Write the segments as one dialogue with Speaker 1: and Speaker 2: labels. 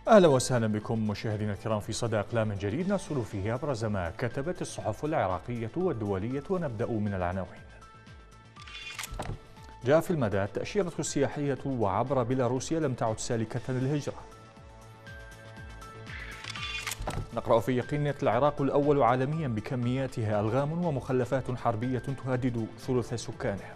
Speaker 1: أهلا وسهلا بكم مشاهدينا الكرام في صدى أقلام جديد نرصد فيه أبرز ما كتبت الصحف العراقية والدولية، ونبدأ من العناوين. جاء في المدى التأشيرة السياحية وعبر بيلاروسيا لم تعد سالكة للهجرة. نقرأ في يقينية العراق الأول عالميا بكمياتها ألغام ومخلفات حربية تهدد ثلث سكانه.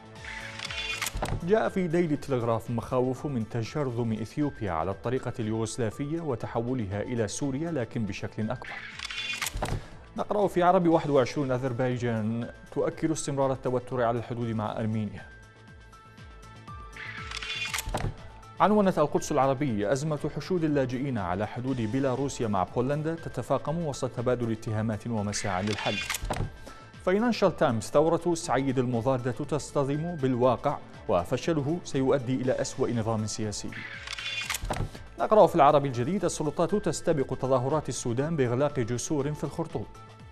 Speaker 1: جاء في ديلي تلغراف مخاوف من تجرذم إثيوبيا على الطريقة اليوغوسلافية وتحولها إلى سوريا لكن بشكل أكبر. نقرأ في عربي 21 أذربيجان تؤكد استمرار التوتر على الحدود مع أرمينيا. عنونت القدس العربية أزمة حشود اللاجئين على حدود بيلاروسيا مع بولندا تتفاقم وسط تبادل اتهامات ومساعي للحل. فاينانشال تايمز ثورة سعيد المضادة تصطدم بالواقع وفشله سيؤدي إلى أسوأ نظام سياسي. نقرأ في العربي الجديد السلطات تستبق تظاهرات السودان بإغلاق جسور في الخرطوم.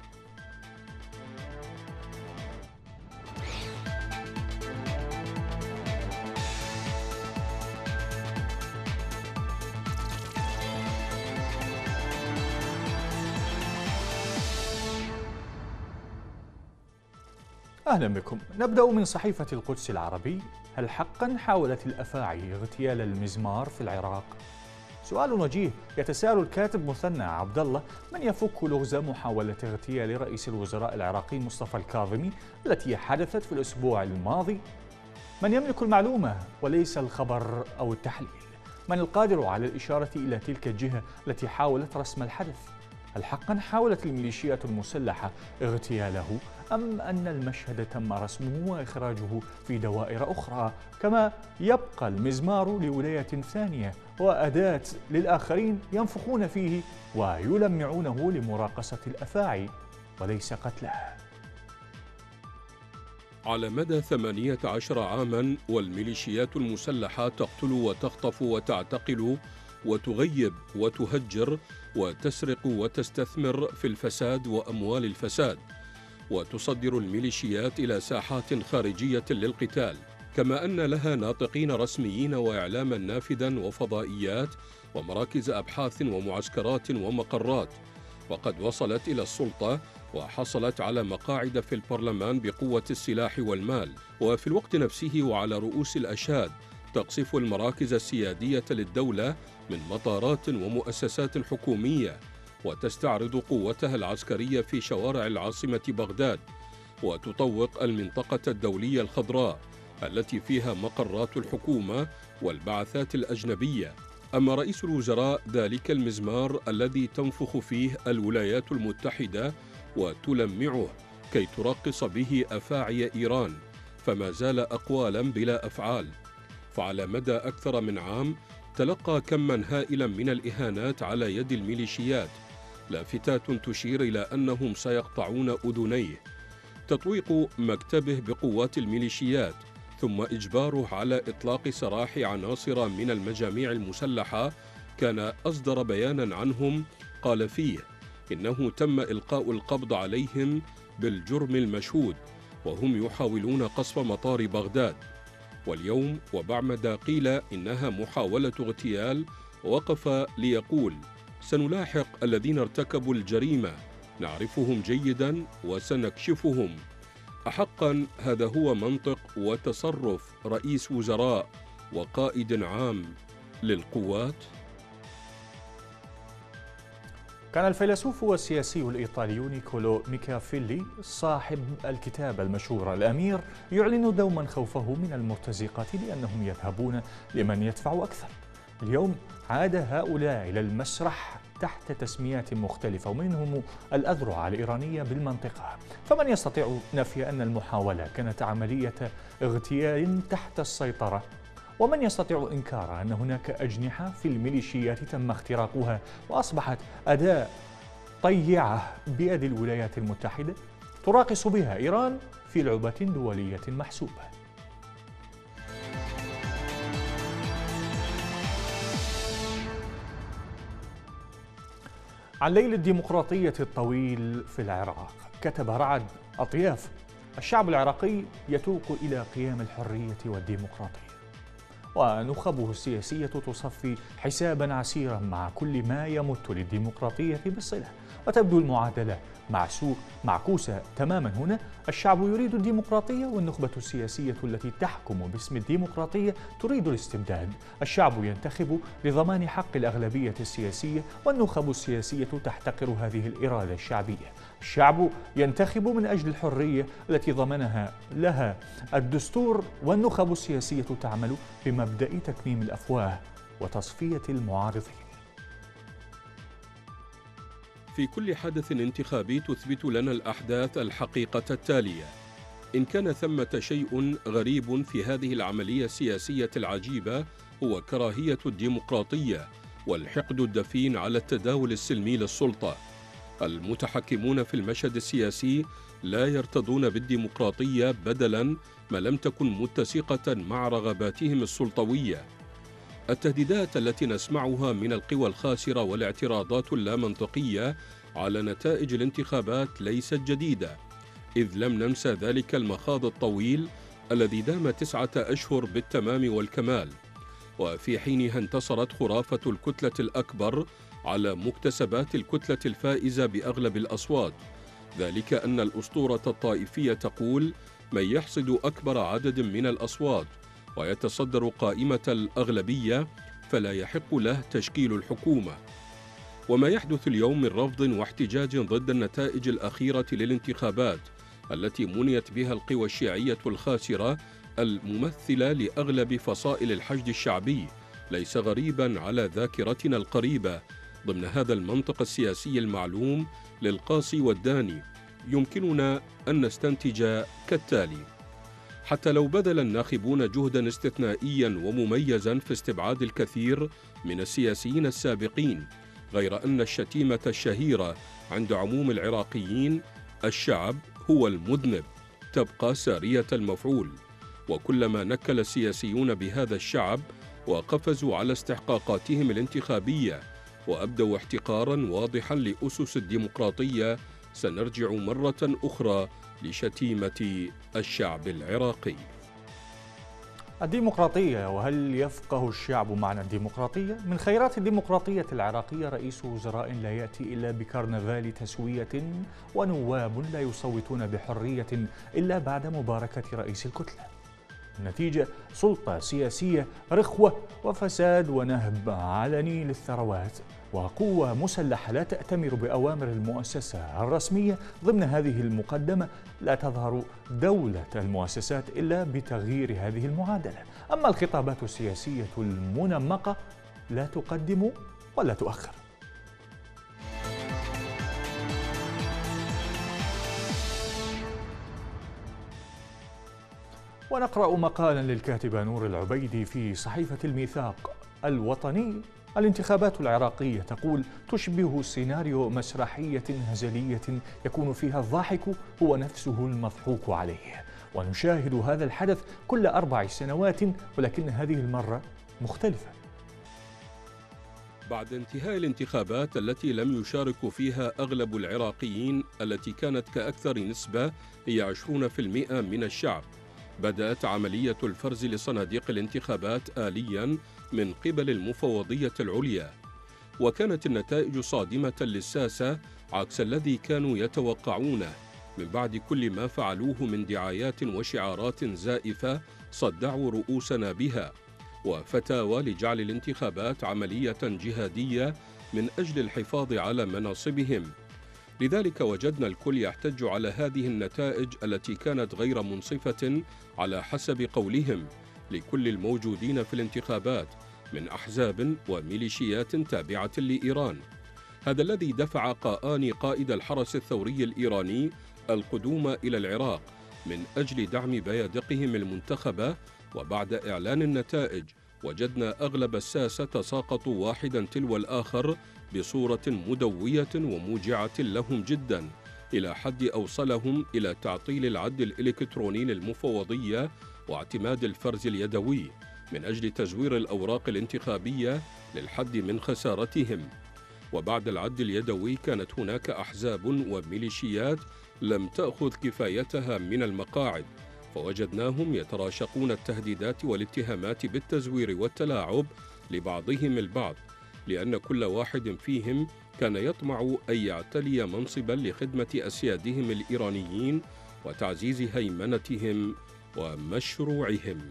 Speaker 1: أهلا بكم. نبدأ من صحيفة القدس العربي. هل حقا حاولت الأفاعي اغتيال المزمار في العراق؟ سؤال وجيه يتساءل الكاتب مثنى عبد الله من يفك لغز محاولة اغتيال رئيس الوزراء العراقي مصطفى الكاظمي التي حدثت في الأسبوع الماضي. من يملك المعلومة وليس الخبر أو التحليل؟ من القادر على الإشارة إلى تلك الجهة التي حاولت رسم الحدث؟ هل حقا حاولت الميليشيات المسلحة اغتياله أم أن المشهد تم رسمه وإخراجه في دوائر أخرى، كما يبقى المزمار لولاية ثانية وأداة للآخرين ينفخون فيه ويلمعونه لمراقصة الأفاعي وليس قتله؟
Speaker 2: على مدى 18 عاما والميليشيات المسلحة تقتل وتخطف وتعتقل وتغيب وتهجر وتسرق وتستثمر في الفساد وأموال الفساد، وتصدر الميليشيات إلى ساحات خارجية للقتال، كما أن لها ناطقين رسميين وإعلاما نافذا وفضائيات ومراكز أبحاث ومعسكرات ومقرات، وقد وصلت إلى السلطة وحصلت على مقاعد في البرلمان بقوة السلاح والمال، وفي الوقت نفسه وعلى رؤوس الأشهاد تقصف المراكز السيادية للدولة من مطارات ومؤسسات حكومية، وتستعرض قوتها العسكرية في شوارع العاصمة بغداد، وتطوق المنطقة الدولية الخضراء التي فيها مقرات الحكومة والبعثات الأجنبية. أما رئيس الوزراء ذلك المزمار الذي تنفخ فيه الولايات المتحدة وتلمعه كي ترقص به أفاعي إيران، فما زال أقوالا بلا أفعال. فعلى مدى أكثر من عام تلقى كما هائلا من الإهانات على يد الميليشيات، لافتات تشير إلى أنهم سيقطعون أذنيه، تطويق مكتبه بقوات الميليشيات، ثم إجباره على إطلاق سراح عناصر من المجاميع المسلحة. كان أصدر بيانا عنهم قال فيه إنه تم إلقاء القبض عليهم بالجرم المشهود وهم يحاولون قصف مطار بغداد. واليوم وبعد قيل إنها محاولة اغتيال، وقف ليقول: سنلاحق الذين ارتكبوا الجريمة، نعرفهم جيدا وسنكشفهم. أحقا هذا هو منطق وتصرف رئيس وزراء وقائد عام للقوات؟
Speaker 1: كان الفيلسوف والسياسي الإيطالي نيكولو ميكافيلي صاحب الكتاب المشهور الأمير يعلن دوما خوفه من المرتزقة لأنهم يذهبون لمن يدفع أكثر. اليوم عاد هؤلاء إلى المسرح تحت تسميات مختلفة، ومنهم الأذرع الإيرانية بالمنطقة. فمن يستطيع نفي أن المحاولة كانت عملية اغتيال تحت السيطرة؟ ومن يستطيع إنكار أن هناك أجنحة في الميليشيات تم اختراقها وأصبحت أداة طيعة بيد الولايات المتحدة تراقص بها إيران في لعبة دولية محسوبة؟ عن ليل الديمقراطية الطويل في العراق كتب رعد أطياف: الشعب العراقي يتوق إلى قيام الحرية والديمقراطية. ونخبه السياسية تصفي حسابا عسيرا مع كل ما يمت للديمقراطية بالصلة. وتبدو المعادلة معكوسة تماما هنا. الشعب يريد الديمقراطية والنخبة السياسية التي تحكم باسم الديمقراطية تريد الاستبداد. الشعب ينتخب لضمان حق الأغلبية السياسية والنخب السياسية تحتقر هذه الإرادة الشعبية. الشعب ينتخب من أجل الحرية التي ضمنها لها الدستور، والنخب السياسية تعمل بمبدأ تكميم الأفواه وتصفية المعارضين.
Speaker 2: في كل حدث انتخابي تثبت لنا الأحداث الحقيقة التالية: إن كان ثمة شيء غريب في هذه العملية السياسية العجيبة هو كراهية الديمقراطية والحقد الدفين على التداول السلمي للسلطة. المتحكمون في المشهد السياسي لا يرتضون بالديمقراطية بدلاً ما لم تكن متسقة مع رغباتهم السلطوية. التهديدات التي نسمعها من القوى الخاسرة والاعتراضات اللامنطقية على نتائج الانتخابات ليست جديدة، إذ لم ننسى ذلك المخاض الطويل الذي دام 9 أشهر بالتمام والكمال، وفي حينها انتصرت خرافة الكتلة الأكبر على مكتسبات الكتلة الفائزة بأغلب الأصوات، ذلك أن الأسطورة الطائفية تقول: من يحصد أكبر عدد من الأصوات ويتصدر قائمة الأغلبية فلا يحق له تشكيل الحكومة. وما يحدث اليوم من رفض واحتجاج ضد النتائج الأخيرة للانتخابات التي منيت بها القوى الشيعية الخاسرة الممثلة لأغلب فصائل الحشد الشعبي ليس غريباً على ذاكرتنا القريبة. ضمن هذا المنطق السياسي المعلوم للقاصي والداني يمكننا أن نستنتج كالتالي: حتى لو بذل الناخبون جهداً استثنائياً ومميزاً في استبعاد الكثير من السياسيين السابقين، غير أن الشتيمة الشهيرة عند عموم العراقيين "الشعب هو المذنب" تبقى سارية المفعول. وكلما نكل السياسيون بهذا الشعب وقفزوا على استحقاقاتهم الانتخابية وأبدوا احتقاراً واضحاً لأسس الديمقراطية، سنرجع مرة أخرى لشتيمة الشعب العراقي.
Speaker 1: الديمقراطية، وهل يفقه الشعب معنى الديمقراطية؟ من خيرات الديمقراطية العراقية رئيس وزراء لا يأتي إلا بكرنفال تسوية، ونواب لا يصوتون بحرية إلا بعد مباركة رئيس الكتلة. النتيجة سلطة سياسية رخوة وفساد ونهب علني للثروات، وقوة مسلحة لا تأتمر بأوامر المؤسسة الرسمية. ضمن هذه المقدمة لا تظهر دولة المؤسسات إلا بتغيير هذه المعادلة. أما الخطابات السياسية المنمقة لا تقدم ولا تؤخر. ونقرأ مقالا للكاتبة نور العبيدي في صحيفة الميثاق الوطني: الانتخابات العراقية تقول تشبه سيناريو مسرحية هزلية يكون فيها الضاحك هو نفسه المضحوك عليه، ونشاهد هذا الحدث كل 4 سنوات، ولكن هذه المرة مختلفة.
Speaker 2: بعد انتهاء الانتخابات التي لم يشارك فيها أغلب العراقيين، التي كانت كأكثر نسبة هي 20% من الشعب، بدأت عملية الفرز لصناديق الانتخابات آلياً من قبل المفوضية العليا، وكانت النتائج صادمة للساسة عكس الذي كانوا يتوقعونه من بعد كل ما فعلوه من دعايات وشعارات زائفة صدعوا رؤوسنا بها، وفتاوى لجعل الانتخابات عملية جهادية من أجل الحفاظ على مناصبهم. لذلك وجدنا الكل يحتج على هذه النتائج التي كانت غير منصفة على حسب قولهم لكل الموجودين في الانتخابات من أحزاب وميليشيات تابعة لإيران. هذا الذي دفع قاآن قائد الحرس الثوري الإيراني القدوم إلى العراق من أجل دعم بيادقهم المنتخبة. وبعد إعلان النتائج وجدنا أغلب الساسة تساقطوا واحدا تلو الآخر بصورة مدوية وموجعة لهم جدا، إلى حد أوصلهم إلى تعطيل العد الإلكتروني للمفوضية واعتماد الفرز اليدوي من أجل تزوير الأوراق الانتخابية للحد من خسارتهم. وبعد العد اليدوي كانت هناك أحزاب وميليشيات لم تأخذ كفايتها من المقاعد، فوجدناهم يتراشقون التهديدات والاتهامات بالتزوير والتلاعب لبعضهم البعض، لأن كل واحد فيهم كان يطمع أن يعتلي منصبا لخدمة أسيادهم الإيرانيين وتعزيز هيمنتهم ومشروعهم.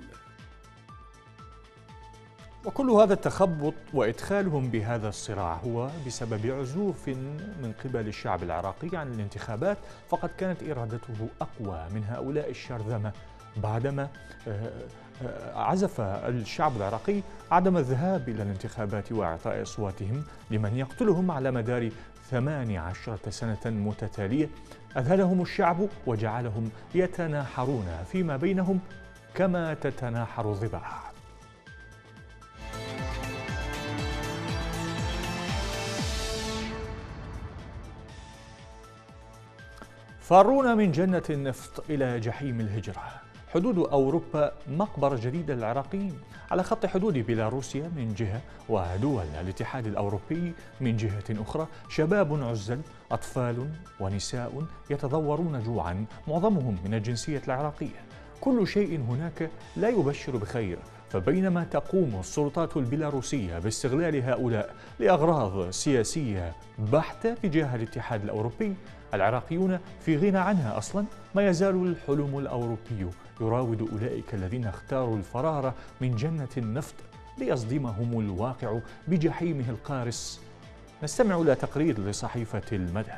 Speaker 1: وكل هذا التخبط وإدخالهم بهذا الصراع هو بسبب عزوف من قبل الشعب العراقي عن الانتخابات، فقد كانت إرادته أقوى من هؤلاء الشرذمة بعدما عزف الشعب العراقي عدم الذهاب إلى الانتخابات وإعطاء أصواتهم لمن يقتلهم على مدار 18 سنة متتالية. أذهلهم الشعب وجعلهم يتناحرون فيما بينهم كما تتناحر الضباع. فارونا من جنة النفط إلى جحيم الهجرة. حدود أوروبا مقبرة جديدة للعراقيين، على خط حدود بيلاروسيا من جهة ودول الاتحاد الأوروبي من جهة أخرى. شباب عزل، أطفال ونساء يتضورون جوعا، معظمهم من الجنسية العراقية. كل شيء هناك لا يبشر بخير. فبينما تقوم السلطات البيلاروسية باستغلال هؤلاء لأغراض سياسية بحتة تجاه الاتحاد الأوروبي، العراقيون في غنى عنها أصلا. ما يزال الحلم الأوروبي يراود أولئك الذين اختاروا الفرار من جنة النفط ليصدمهم الواقع بجحيمه القارس. نستمع إلى تقرير لصحيفة المدى.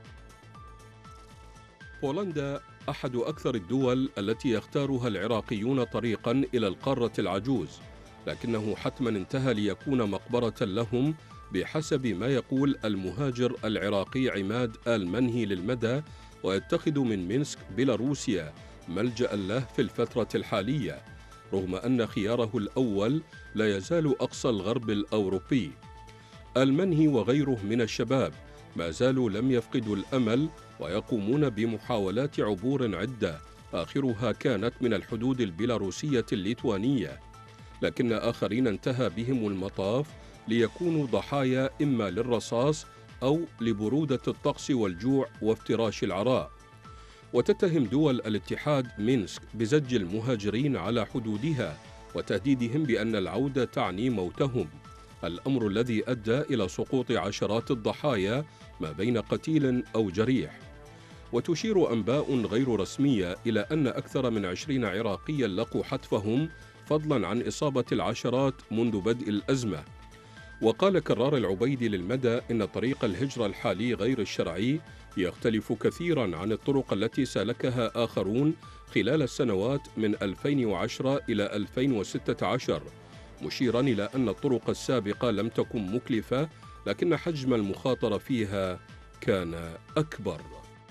Speaker 2: بولندا أحد أكثر الدول التي يختارها العراقيون طريقا إلى القارة العجوز، لكنه حتما انتهى ليكون مقبرة لهم بحسب ما يقول المهاجر العراقي عماد المنهي للمدى، ويتخذ من مينسك بيلاروسيا ملجأ له في الفترة الحالية، رغم أن خياره الأول لا يزال أقصى الغرب الأوروبي. المنهي وغيره من الشباب ما زالوا لم يفقدوا الأمل، ويقومون بمحاولات عبور عدة، آخرها كانت من الحدود البيلاروسية الليتوانية، لكن آخرين انتهى بهم المطاف ليكونوا ضحايا إما للرصاص أو لبرودة الطقس والجوع وافتراش العراء. وتتهم دول الاتحاد مينسك بزج المهاجرين على حدودها وتهديدهم بأن العودة تعني موتهم، الأمر الذي أدى إلى سقوط عشرات الضحايا ما بين قتيل أو جريح. وتشير أنباء غير رسمية إلى أن أكثر من 20 عراقيا لقوا حتفهم، فضلا عن إصابة العشرات منذ بدء الأزمة. وقال كرار العبيدي للمدى إن طريق الهجرة الحالي غير الشرعي يختلف كثيرا عن الطرق التي سلكها آخرون خلال السنوات من 2010 إلى 2016، مشيرا إلى أن الطرق السابقة لم تكن مكلفة، لكن حجم المخاطرة فيها كان أكبر.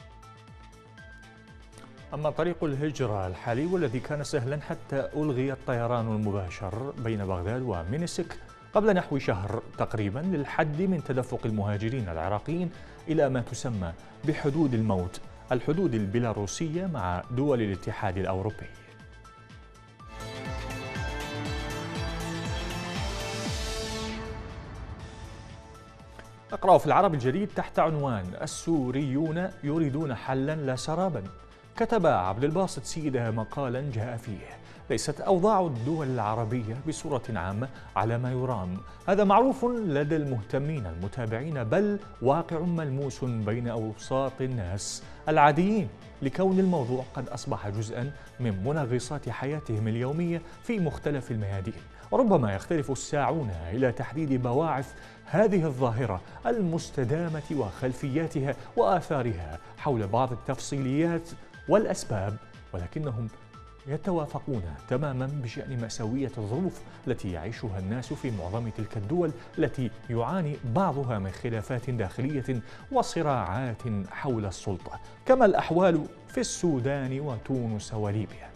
Speaker 1: أما طريق الهجرة الحالي والذي كان سهلا حتى ألغي الطيران المباشر بين بغداد ومينسك قبل نحو شهر تقريبا للحد من تدفق المهاجرين العراقيين إلى ما تسمى بحدود الموت، الحدود البيلاروسية مع دول الاتحاد الأوروبي. أقرأ في العرب الجديد تحت عنوان السوريون يريدون حلا لا سرابا. كتب عبد الباسط سيدة مقالا جاء فيه: ليست أوضاع الدول العربية بصورة عامة على ما يرام، هذا معروف لدى المهتمين المتابعين، بل واقع ملموس بين أوساط الناس العاديين، لكون الموضوع قد أصبح جزءا من منغصات حياتهم اليومية في مختلف الميادين. وربما يختلف الساعون إلى تحديد بواعث هذه الظاهرة المستدامة وخلفياتها وآثارها حول بعض التفصيليات والأسباب، ولكنهم يتوافقون تماما بشأن مأساوية الظروف التي يعيشها الناس في معظم تلك الدول التي يعاني بعضها من خلافات داخلية وصراعات حول السلطة، كما الأحوال في السودان وتونس وليبيا.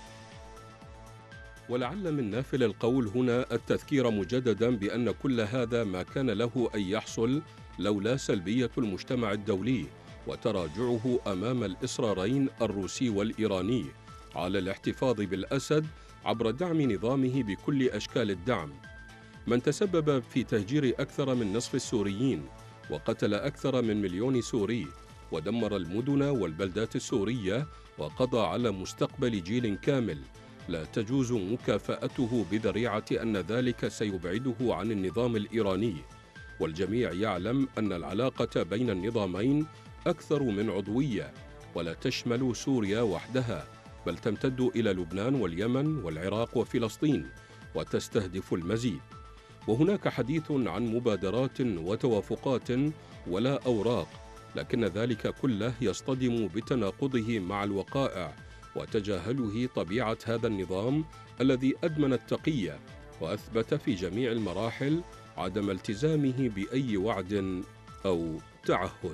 Speaker 2: ولعل من نافل القول هنا التذكير مجددا بأن كل هذا ما كان له أن يحصل لولا سلبية المجتمع الدولي وتراجعه أمام الإصرارين الروسي والإيراني على الاحتفاظ بالأسد عبر دعم نظامه بكل أشكال الدعم، من تسبب في تهجير أكثر من نصف السوريين وقتل أكثر من 1,000,000 سوري ودمر المدن والبلدات السورية وقضى على مستقبل جيل كامل لا تجوز مكافأته بذريعة أن ذلك سيبعده عن النظام الإيراني. والجميع يعلم أن العلاقة بين النظامين أكثر من عضوية، ولا تشمل سوريا وحدها، بل تمتد إلى لبنان واليمن والعراق وفلسطين، وتستهدف المزيد. وهناك حديث عن مبادرات وتوافقات ولا أوراق، لكن ذلك كله يصطدم بتناقضه مع الوقائع وتجاهله طبيعة هذا النظام الذي أدمن التقية وأثبت في جميع المراحل عدم التزامه بأي وعد أو تعهد.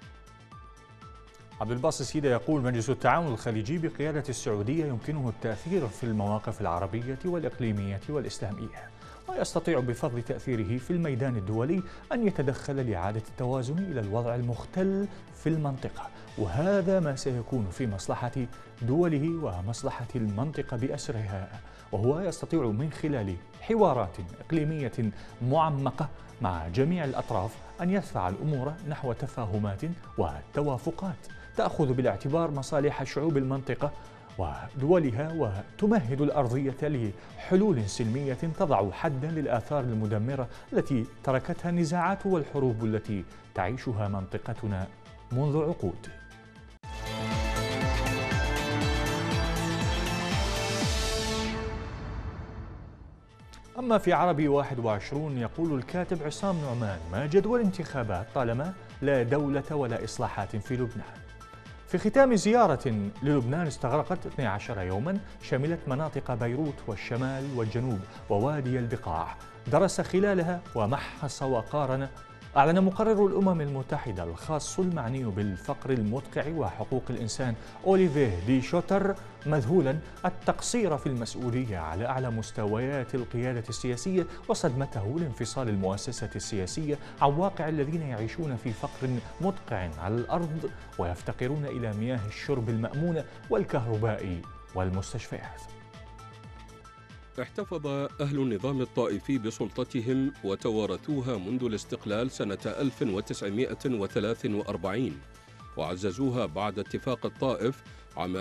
Speaker 1: عبد الباسط سيدة يقول: مجلس التعاون الخليجي بقيادة السعودية يمكنه التأثير في المواقف العربية والإقليمية والإسلامية، ويستطيع بفضل تأثيره في الميدان الدولي أن يتدخل لإعادة التوازن إلى الوضع المختل في المنطقة، وهذا ما سيكون في مصلحة دوله ومصلحة المنطقة بأسرها. وهو يستطيع من خلال حوارات إقليمية معمقة مع جميع الأطراف أن يدفع الأمور نحو تفاهمات وتوافقات تأخذ بالاعتبار مصالح شعوب المنطقة ودولها، وتمهد الأرضية لحلول سلمية تضع حدا للآثار المدمرة التي تركتها النزاعات والحروب التي تعيشها منطقتنا منذ عقود. أما في عربي 21 يقول الكاتب عصام نعمان: ما جدوى الانتخابات طالما لا دولة ولا إصلاحات في لبنان؟ في ختام زيارة للبنان استغرقت 12 يوما شملت مناطق بيروت والشمال والجنوب ووادي البقاع، درس خلالها ومحص وقارن. أعلن مقرر الأمم المتحدة الخاص المعني بالفقر المدقع وحقوق الإنسان أوليفيه دي شوتر مذهولا التقصير في المسؤولية على أعلى مستويات القيادة السياسية، وصدمته لانفصال المؤسسة السياسية عن واقع الذين يعيشون في فقر مدقع على الأرض ويفتقرون إلى مياه الشرب المأمونة والكهرباء والمستشفيات.
Speaker 2: احتفظ أهل النظام الطائفي بسلطتهم وتوارثوها منذ الاستقلال سنة 1943، وعززوها بعد اتفاق الطائف عام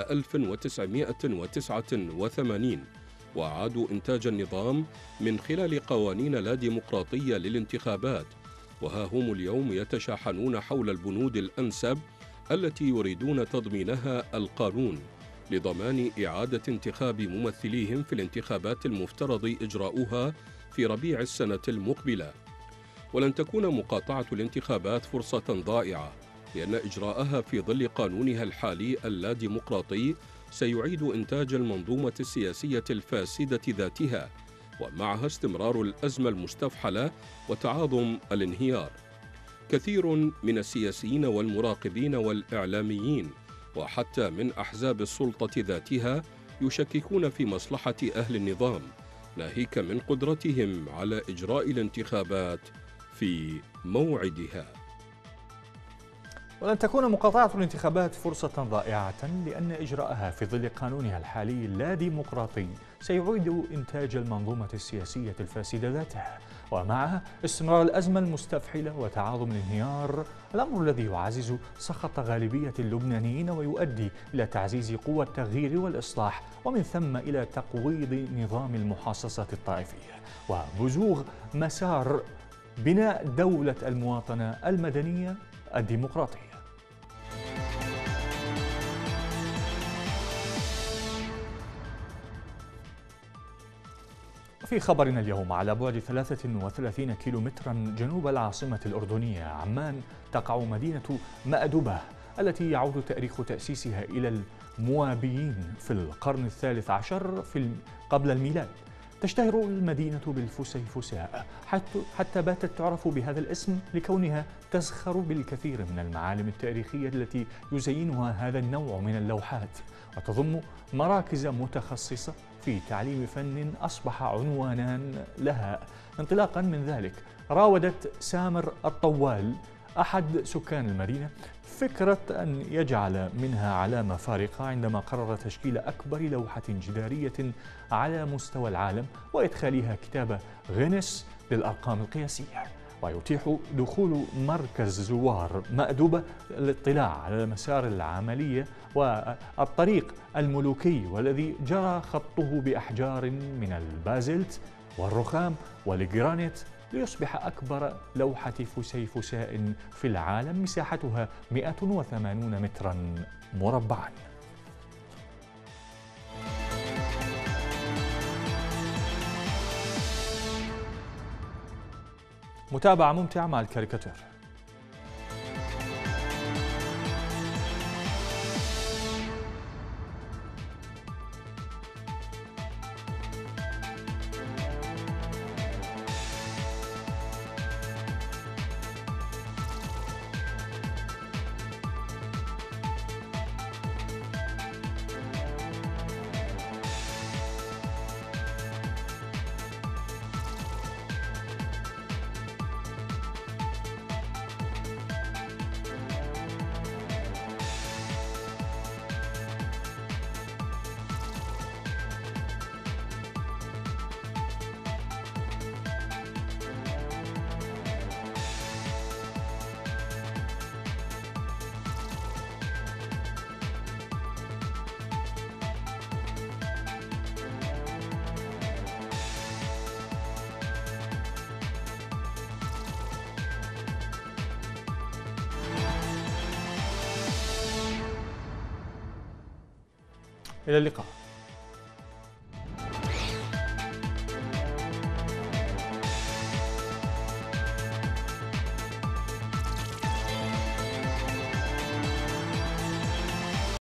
Speaker 2: 1989، وأعادوا إنتاج النظام من خلال قوانين لا ديمقراطية للانتخابات. وها هم اليوم يتشاحنون حول البنود الأنسب التي يريدون تضمينها القانون لضمان إعادة انتخاب ممثليهم في الانتخابات المفترض إجراؤها في ربيع السنة المقبلة. ولن تكون مقاطعة الانتخابات فرصة ضائعة، لأن إجراءها في ظل قانونها الحالي اللاديمقراطي سيعيد إنتاج المنظومة السياسية الفاسدة ذاتها، ومعها استمرار الأزمة المستفحلة وتعاظم الانهيار. كثير من السياسيين والمراقبين والإعلاميين وحتى من أحزاب السلطة ذاتها يشككون في مصلحة أهل النظام، ناهيك من قدرتهم على إجراء الانتخابات في موعدها.
Speaker 1: ولن تكون مقاطعة الانتخابات فرصة ضائعة، لأن إجراءها في ظل قانونها الحالي اللا ديمقراطي سيعيد إنتاج المنظومة السياسية الفاسدة ذاتها، ومعها استمرار الأزمة المستفحلة وتعاظم الانهيار، الأمر الذي يعزز سخط غالبية اللبنانيين ويؤدي إلى تعزيز قوى التغيير والإصلاح، ومن ثم إلى تقويض نظام المحاصصة الطائفية وبزوغ مسار بناء دولة المواطنة المدنية الديمقراطية. في خبرنا اليوم، على بعد 33 كيلومترا جنوب العاصمة الأردنية عمان تقع مدينة مأدبة التي يعود تاريخ تأسيسها إلى الموابيين في القرن الثالث عشر قبل الميلاد. تشتهر المدينة بالفسيفساء حتى باتت تعرف بهذا الاسم لكونها تزخر بالكثير من المعالم التاريخية التي يزينها هذا النوع من اللوحات، وتضم مراكز متخصصة في تعليم فن أصبح عنوانا لها. انطلاقا من ذلك راودت سامر الطوال أحد سكان المدينة فكرة أن يجعل منها علامة فارقة عندما قرر تشكيل أكبر لوحة جدارية على مستوى العالم وإدخالها كتاب غينيس للأرقام القياسية. ويتيح دخول مركز زوار مأدبة للاطلاع على مسار العملية والطريق الملوكي، والذي جرى خطه بأحجار من البازلت والرخام والجرانيت ليصبح أكبر لوحة فسيفساء في العالم مساحتها 180 مترا مربعا. متابعة ممتعة مع الكاريكاتير. إلى اللقاء.